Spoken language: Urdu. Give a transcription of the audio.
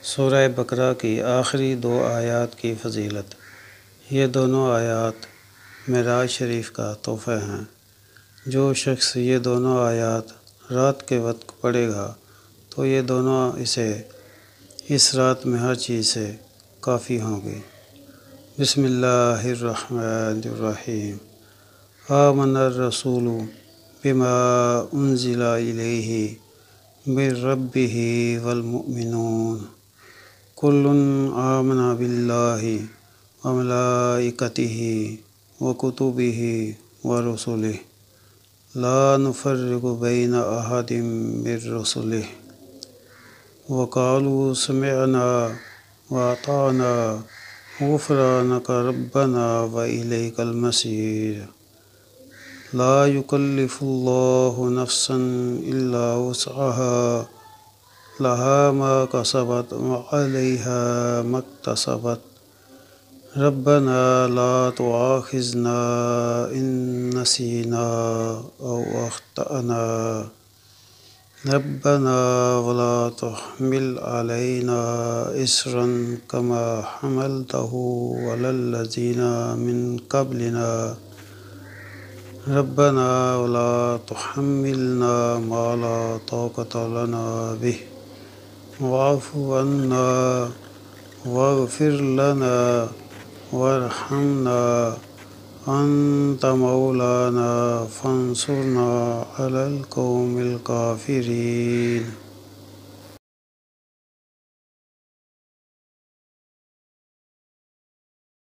سورہ بقرہ کی آخری 2 آیات کی فضیلت۔ یہ دونوں آیات معراج شریف کا تحفہ ہیں۔ جو شخص یہ دونوں آیات رات کے وقت پڑھے گا تو یہ دونوں اسے اس رات میں ہر چیز سے کافی ہوں گی۔ بسم اللہ الرحمن الرحیم۔ آمن الرسول بما انزل الیہ من ربہ والمؤمنون کل آمن باللہ وملائکتہ وکتبہ ورسلہ لا نفرق بین احد من رسلہ وقالوا سمعنا واطعنا غفرانک ربنا وإلیک المصیر لا یکلف اللہ نفسا الا وسعها لها ما کسبت وعلیہا ما اکتسبت ربنا لا تؤاخذنا ان نسینا او اخطأنا ربنا ولا تحمل علینا اصرا كما حملته على الذین من قبلنا ربنا ولا تحملنا ما لا طاقة لنا به واعف عنا واغفر لنا وارحمنا انت مولانا فانصرنا على القوم الكافرين۔